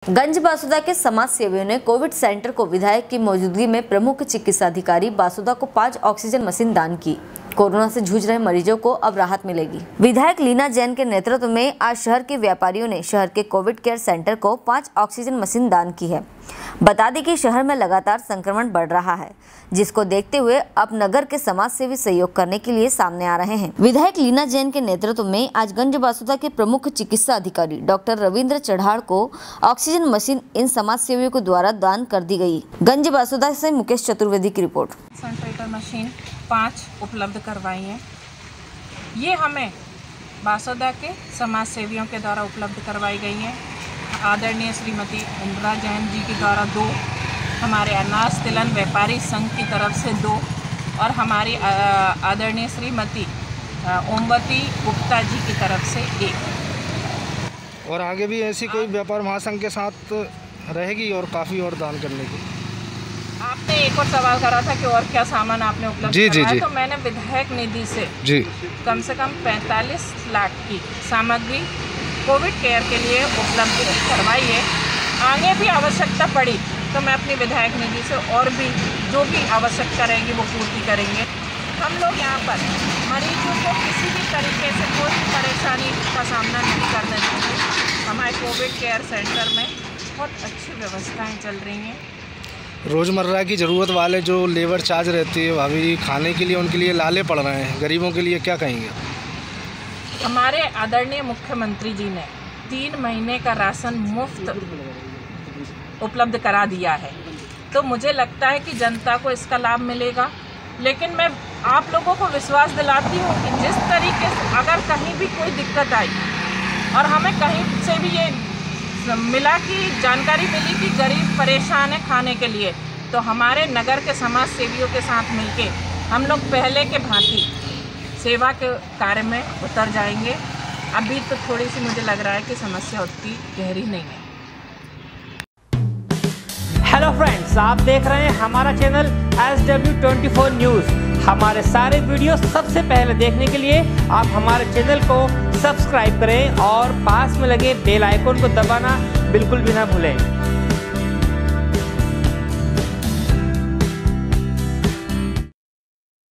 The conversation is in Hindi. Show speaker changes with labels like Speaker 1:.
Speaker 1: गंज बासुदा के समाज सेवियों ने कोविड सेंटर को विधायक की मौजूदगी में प्रमुख चिकित्सा अधिकारी बासुदा को 5 ऑक्सीजन मशीन दान की। कोरोना से जूझ रहे मरीजों को अब राहत मिलेगी। विधायक लीना जैन के नेतृत्व में आज शहर के व्यापारियों ने शहर के कोविड केयर सेंटर को 5 ऑक्सीजन मशीन दान की है। बता दें कि शहर में लगातार संक्रमण बढ़ रहा है, जिसको देखते हुए अब नगर के समाज सेवी सहयोग करने के लिए सामने आ रहे हैं। विधायक लीना जैन के नेतृत्व में आज गंज बासुदा के प्रमुख चिकित्सा अधिकारी डॉक्टर रविंद्र चढ़ाड़ को ऑक्सीजन मशीन इन समाज सेवियों के द्वारा दान कर दी गई। गंज बासुदा से मुकेश चतुर्वेदी की रिपोर्ट।
Speaker 2: कंसंट्रेटर मशीन 5 उपलब्ध करवाई हैं। ये हमें बासुदा के समाज सेवियों के द्वारा उपलब्ध करवाई गई हैं। आदरणीय श्रीमती इंदिरा जैन जी के द्वारा 2, हमारे अनाज तिलक व्यापारी संघ की तरफ से 2 और हमारी आदरणीय श्रीमती ओमवती गुप्ता जी की तरफ से 1।
Speaker 3: और आगे भी ऐसी कोई व्यापार महासंघ के साथ रहेगी और काफ़ी और दान करने की।
Speaker 2: आपने एक और सवाल करा था कि और क्या सामान आपने उपलब्ध करवाया, तो मैंने विधायक निधि से कम से कम 45 लाख की सामग्री कोविड केयर के लिए उपलब्ध करवाई है। आगे भी आवश्यकता पड़ी तो मैं अपनी विधायक निधि से और भी जो भी आवश्यकता रहेगी वो पूर्ति करेंगे। हम लोग यहाँ पर मरीजों को किसी भी तरीके से कोई परेशानी का सामना नहीं करने देंगे। हमारे कोविड केयर सेंटर में बहुत अच्छी व्यवस्थाएँ चल रही हैं।
Speaker 3: रोज़मर्रा की ज़रूरत वाले जो लेबर चार्ज रहती है भाभी खाने के लिए, उनके लिए लाले पड़ रहे हैं। गरीबों के लिए क्या कहेंगे?
Speaker 2: हमारे आदरणीय मुख्यमंत्री जी ने 3 महीने का राशन मुफ्त उपलब्ध करा दिया है, तो मुझे लगता है कि जनता को इसका लाभ मिलेगा। लेकिन मैं आप लोगों को विश्वास दिलाती हूँ कि जिस तरीके से अगर कहीं भी कोई दिक्कत आई और हमें कहीं से भी ये मिला कि जानकारी मिली कि गरीब परेशान है खाने के लिए, तो हमारे नगर के समाज सेवियों के साथ मिलके हम लोग पहले के भांति सेवा के कार्य में उतर जाएंगे। अभी तो थोड़ी सी मुझे लग रहा है कि समस्या उतनी गहरी नहीं है।
Speaker 4: हेलो फ्रेंड्स, आप देख रहे हैं हमारा चैनल SW24 न्यूज़। हमारे सारे वीडियो सबसे पहले देखने के लिए आप हमारे चैनल को सब्सक्राइब करें और पास में लगे बेल आइकन को दबाना बिल्कुल भी ना भूलें।